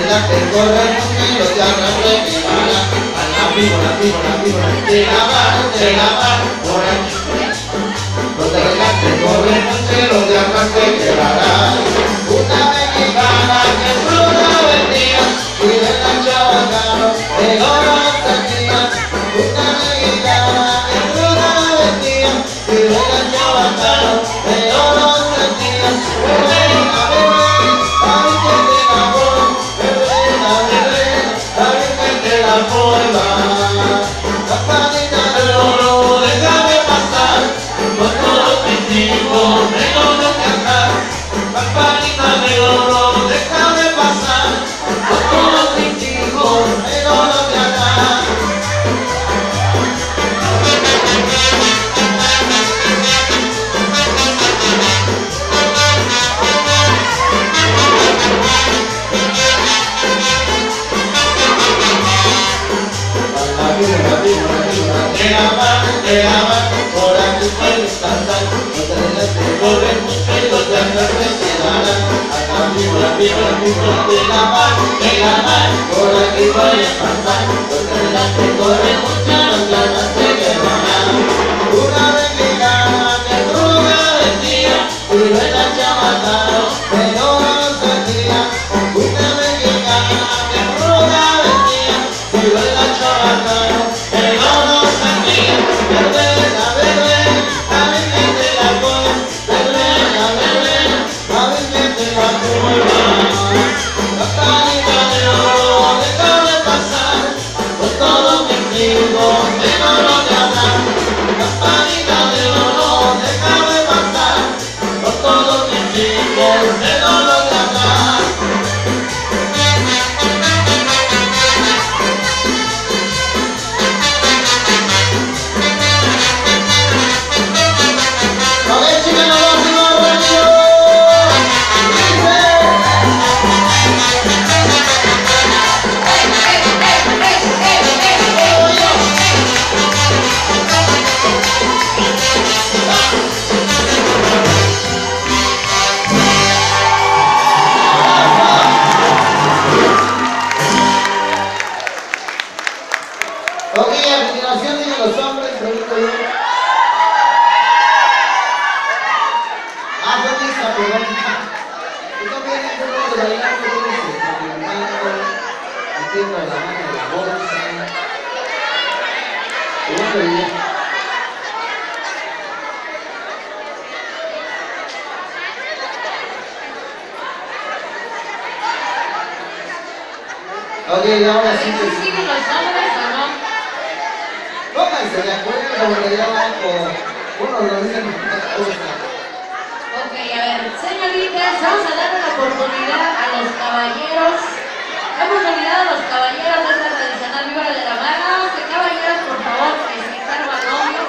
delante corre el mundo, los de atrás se quedarán. A la víbora, de la mano, por aquí. Los de delante corre el mundo, los de atrás se quedarán. Una mexicana que fruta vendía y de la chabacano de oro tenía. Una mexicana que fruta vendía y de la chabacano de oro tenía. Campanita de oro, déjame pasar, con todos mis hijos vengo de cantar. Campanita de oro, déjame pasar, con todos mis hijos vengo de cantar. De la mano, por aquí puedes pasar. Los de delante corren mucho y los de atrás se quedarán. Hasta víbora, de la mano, por aquí puedes pasar. Los de delante corren mucho y los de atrás se quedarán. Una mexicana que ruga vendía y no era chamacano, pero no sentía. Una mexicana que ruga vendía y no era chamacano, pero no sentía. Verbena, a ver quién te la pone. Verbena, a ver quién te la pone. Campanita de oro, déjame pasar, con todos mis hijos vengo de hablar. Campanita de oro, déjame pasar, con todos mis hijos vengo de hablar. Ok, a continuación digan los hombres, pregunto yo. Fue misa, perdón. Tú también es un poco de bailar, tú tienes el movimiento, entiendo la mano de la bolsa. Segundo día. Ok, ahora sí que sí. ¿Siguen los hombres o no? Pónganse de acuerdo, porque ya uno lo dice con una cosa. Ok, a ver, señoritas, vamos a darle la oportunidad a los caballeros. Hemos olvidado a los caballeros de esta tradicional víbora de la mano. Que caballeros, por favor, que se encargan novio.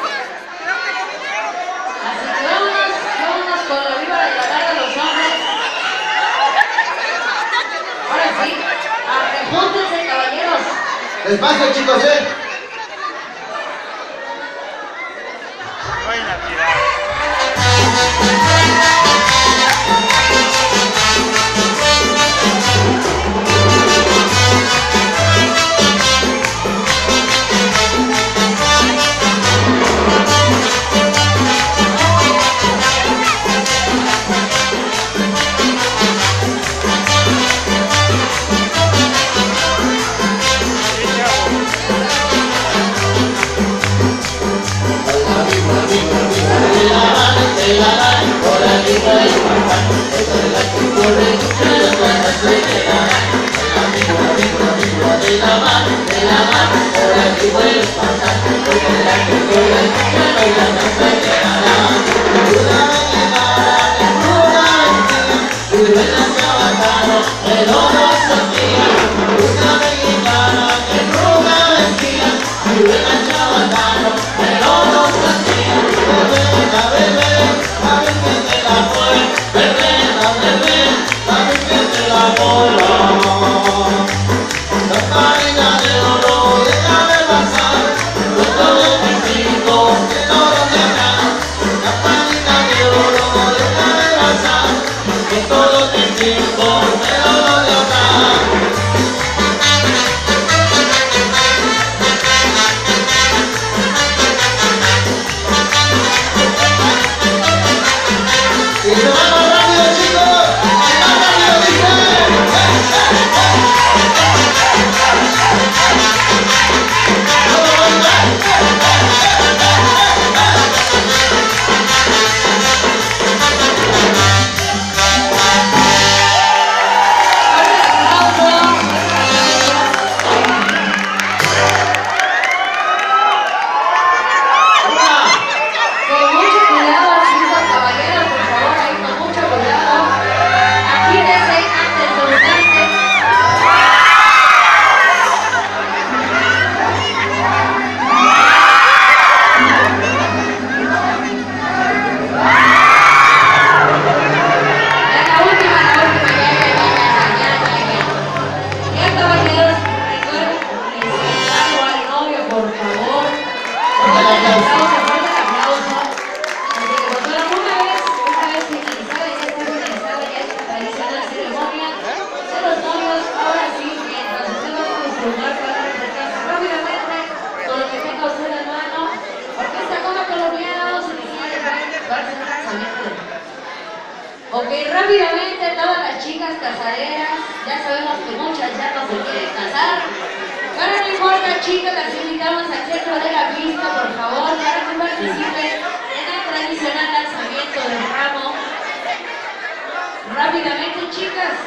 Así que vámonos con la víbora de la mano, los hombres. Ahora sí, arrejúntense, caballeros. Despacio, chicos, Buena tirada. por aquí puedes pasar. Esto de la que corre, mucho de cuando se quedarán. De la mano, por aquí puedes pasar. Esto de la que corre, mucho de cuando se quedarán. Una mexicana, y buena chabacano, el oro sentía. Una mexicana que ruga vestía, y buena chabacano, el oro sentía. Verbena, a ver quién te la pone. Verbena, a ver quién te la pone. Campanita de oro, déjame pasar, con todos mis hijos que no lo dejan. Ok, rápidamente todas las chicas casaderas, ya sabemos que muchas ya no se quieren casar. Pero no importa, chicas, las invitamos al centro de la pista, por favor, para que participen en el tradicional lanzamiento del ramo. Rápidamente, chicas.